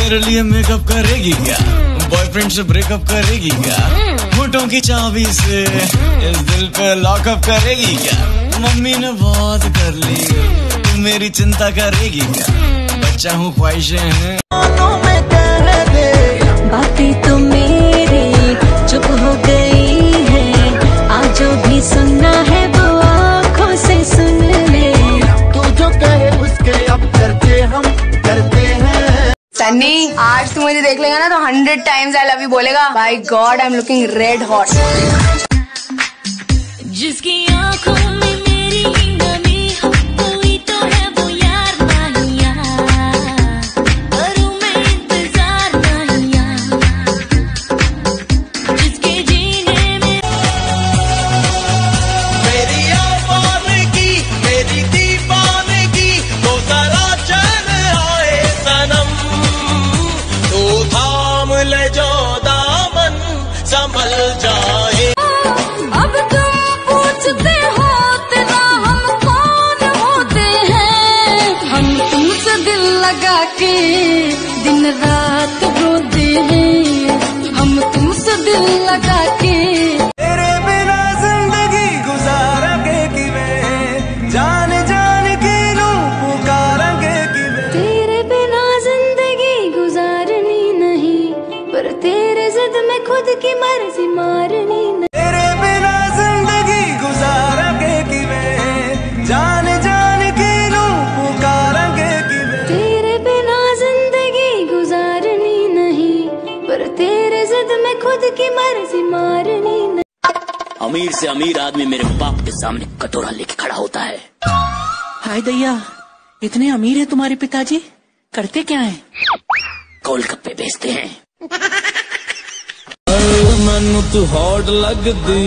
मेरे लिए मेकअप करेगी क्या? बॉयफ्रेंड से ब्रेकअप करेगी क्या? होठों की चाबी से इस दिल पे लॉकअप करेगी क्या? मम्मी ने बहुत कर ली, तुम मेरी चिंता करेगी क्या? बच्चा हूँ, ख्वाहिशें हैं। बातें तो मेरी चुप हो गई है, आज जो भी सुनना है वो आँखों से सुन ले। तू जो कहे उसके अब करके हम करते हैं। सन्नी, आज तू मुझे देख लेगा ना तो 100 टाइम्स आई लव यू बोलेगा। By God, I am looking red hot. जिसकी आँखों में मेरी नमी हो, कोई तो है वो यार नहीं यार, करूँ मैं इंतजार नहीं यार, जिसके जीने में मेरी आवाज़गी, मेरी दीवानगी, तो जरा चल आए सनम, तो थाम ले जो दामन, संभल जाए। अब तुम पूछते हो तेरा हम कौन होते हैं, हम तुमसे दिल लगा के दिन रात रोते हैं, हम तुमसे दिल लगा के। तेरे बिना जिंदगी गुजारेंगे किवें, जान जान के नू पुकारेंगे किवें। तेरे बिना जिंदगी गुजारनी नहीं, पर तेरे जिद में खुद की मर्जी मारनी नहीं। तेरे बिना जिंदगी गुजारेंगे किवें, जान जान के नू पुकारेंगे किवें। तेरे बिना जिंदगी गुजारनी नहीं, पर तेरे जिद में खुद की मर्जी मारनी नहीं। अमीर से अमीर आदमी मेरे बाप के सामने कटोरा लेके खड़ा होता है। हाय दैया, इतने अमीर है तुम्हारे पिताजी, करते क्या है? गोलगप्पे बेचते हैं। मैनू तू हॉट लगदी,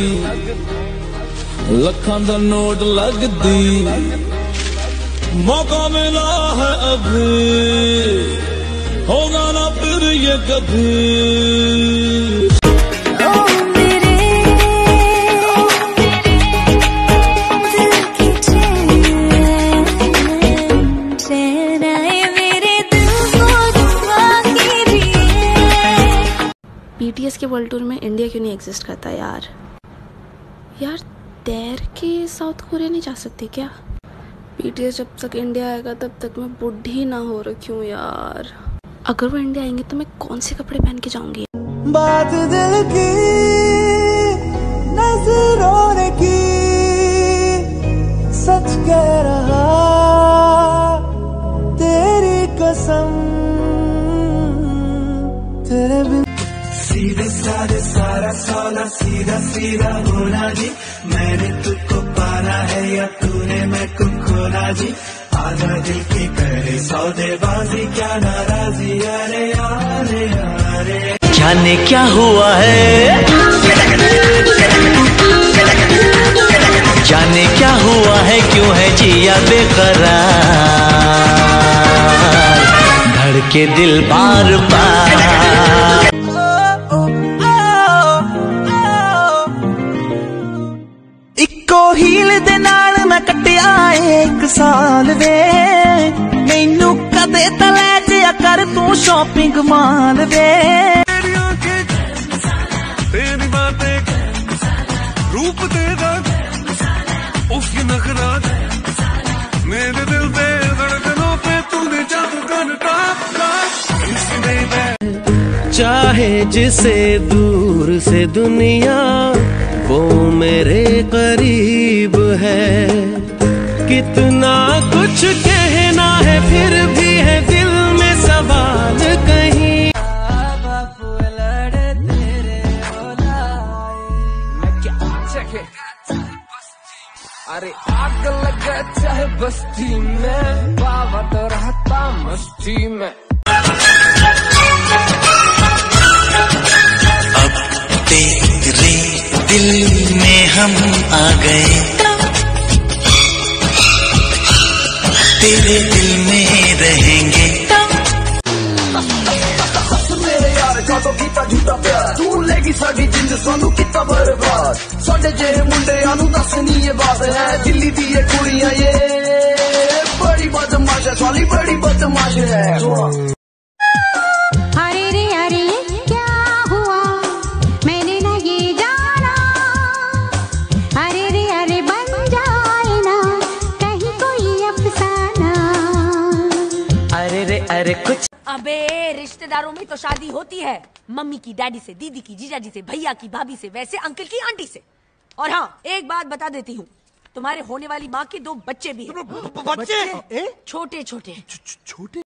लखां दा नोट लगदी, मौका मिला है अभी, होगा ना फिर ये कभी। बीटीएस के वर्ल्ड टूर में इंडिया क्यों नहीं एग्जिस्ट करता यार? यार तैर के साउथ कोरिया नहीं जा सकती क्या? बीटीएस जब तक इंडिया आएगा तब तक मैं बुढ़ी ना हो रखी हूँ यार। अगर वो इंडिया आएंगे तो मैं कौन से कपड़े पहन के जाऊंगी? बात दिल की नजरों ने की, सच कह रहा तेरी कसम, तेरे बिन सीधे साधे सारा सौदा सीधा सीधा होना जी, मैंने तुझको पाना है या तूने मैं को खोना जी, आधा दिल की करे सौदेबाजी क्या नाराजी, अरे अरे अरे जाने क्या हुआ है, जाने क्या हुआ है, क्यों है जिया बेकरार, धड़के दिल बार बार। इको हील दे नाल मैं कटिया 1 साल वे, मैनू कदे तले जिया कर तू शॉपिंग माल वे। तेरी बातें रूप तेरा उफ ये नखरा, मेरे दिल पे धड़कनों पे तूने जादू कर का, चाहे जिसे दूर से दुनिया वो मेरे करीब है, कितना कुछ कहना है फिर भी है दिल में सवाल कहीं। अरे आग लगा चाहे बस्ती में, बाबा तो रहता मस्ती में। अब तेरे दिल में हम आ गए, तेरे दिल में रहेंगे। मेरे यार का तो कितना झूठा प्यार, तू लेगी साड़ी जिंद सानू कितना बर्बाद, साडे जेहे मुंडियां नू दस नी ये बात है, दिल्ली दी ये कुड़ियां ये बड़ी बदमाश है, साली बड़ी बदमाश है। अरे कुछ। अबे रिश्तेदारों में तो शादी होती है, मम्मी की, डैडी से, दीदी की, जीजाजी से, भैया की, भाभी से, वैसे अंकल की, आंटी से। और हाँ, एक बात बता देती हूँ, तुम्हारे होने वाली माँ के 2 बच्चे भी हैं। बच्चे? छोटे छोटे।